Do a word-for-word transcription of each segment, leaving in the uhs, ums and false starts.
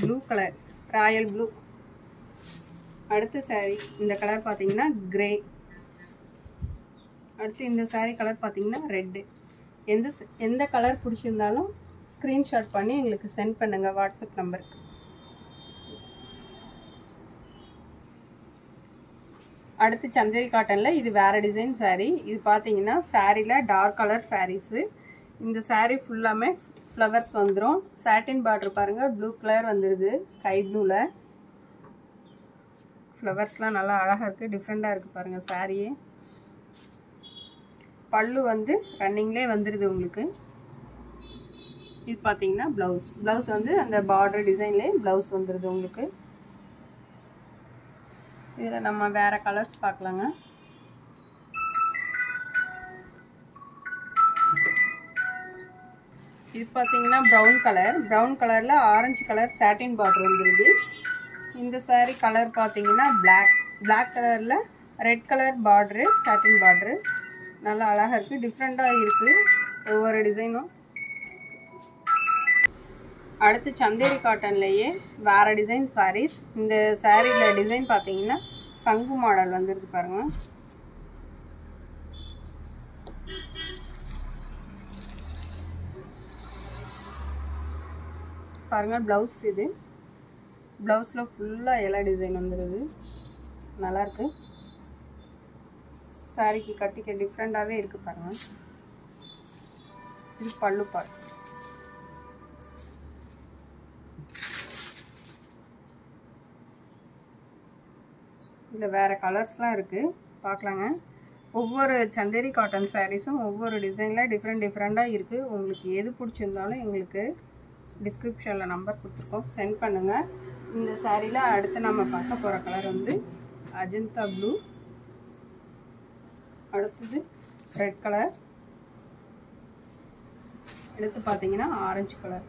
Blue colour, royal blue. அடுத்த saree இந்த colour பார்த்தீங்கன்னா கிரே. அடுத்து இந்த saree கலர் பார்த்தீங்கன்னா ரெட்டு. எந்த எந்த கலர் பிடிச்சிருந்தாலும் ஸ்க்ரீன்ஷாட் பண்ணி எங்களுக்கு சென்ட் பண்ணுங்கள் வாட்ஸ்அப் நம்பருக்கு. அடுத்து சந்தேரி காட்டனில் இது வேறு டிசைன் saree. இது பார்த்தீங்கன்னா சாரியில் டார்க் கலர் சாரீஸு. இந்த saree ஃபுல்லாமே ஃப்ளவர்ஸ் வந்துடும். சாட்டின் பார்டர் பாருங்கள், ப்ளூ கலர் வந்துடுது, ஸ்கை ப்ளூவில். ஃப்ளவர்ஸ்லாம் நல்லா அழகாக இருக்குது, டிஃப்ரெண்ட்டாக இருக்குது பாருங்கள் சாரியே. பல்லு வந்து ரன்னிங்லேயே வந்துடுது உங்களுக்கு. இது பார்த்தீங்கன்னா ப்ளவுஸ். ப்ளவுஸ் வந்து அந்த பார்டர் டிசைன்லேயே ப்ளவுஸ் வந்துடுது உங்களுக்கு. இதில் நம்ம வேறு கலர்ஸ் பார்க்கலாங்க. இது பார்த்தீங்கன்னா ப்ரௌன் கலர். ப்ரௌன் கலரில் ஆரஞ்சு கலர் சாட்டின் பார்டர் வந்துடுது. இந்த saree கலர் பார்த்தீங்கன்னா பிளாக். பிளாக் கலரில் red colour border, satin border. நல்லா அழகாக இருக்குது, டிஃப்ரெண்ட்டாக இருக்குது ஒவ்வொரு டிசைனும். அடுத்து சந்தேரி காட்டன்லேயே வேறு டிசைன் sarees. இந்த சாரியில் டிசைன் பார்த்தீங்கன்னா சங்கு மாடல் வந்துருக்கு பாருங்கள். பாருங்கள் ப்ளவுஸ். இது ப்ளவுஸில் ஃபுல்லாக எல்லா டிசைன் வந்துடுது, நல்லாயிருக்கு. சாரிக்கு கட்டிக்க டிஃப்ரெண்ட்டாகவே இருக்குது பாருங்கள். இது பல்லு பாரு. இதில் வேறு கலர்ஸ்லாம் இருக்குது, பார்க்கலாங்க. ஒவ்வொரு சந்தேரி காட்டன் சாரீஸும் ஒவ்வொரு டிசைனில் டிஃப்ரெண்ட் டிஃப்ரெண்ட்டாக இருக்குது. உங்களுக்கு எது பிடிச்சிருந்தாலும் எங்களுக்கு டிஸ்கிரிப்ஷனில் நம்பர் கொடுத்துருக்கோம், சென்ட் பண்ணுங்கள். இந்த சாரியில் அடுத்து நம்ம பார்க்க போகிற கலர் வந்து அஜந்தா ப்ளூ. அடுத்தது ரெட் கலர். அடுத்து பார்த்தீங்கன்னா ஆரஞ்சு கலர்.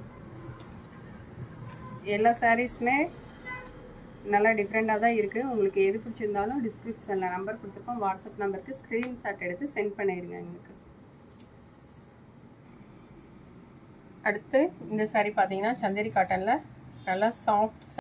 எல்லா சாரீஸுமே நல்லா டிஃப்ரெண்ட்டாக தான் இருக்குது. உங்களுக்கு எது பிடிச்சிருந்தாலும் டிஸ்கிரிப்ஷனில் நம்பர் கொடுத்துருக்கோம், வாட்ஸ்அப் நம்பருக்கு ஸ்க்ரீன்ஷாட் எடுத்து சென்ட் பண்ணிடுங்க எங்களுக்கு. அடுத்து இந்த saree பார்த்தீங்கன்னா சந்தேரி காட்டனில் நல்லா சாஃப்ட்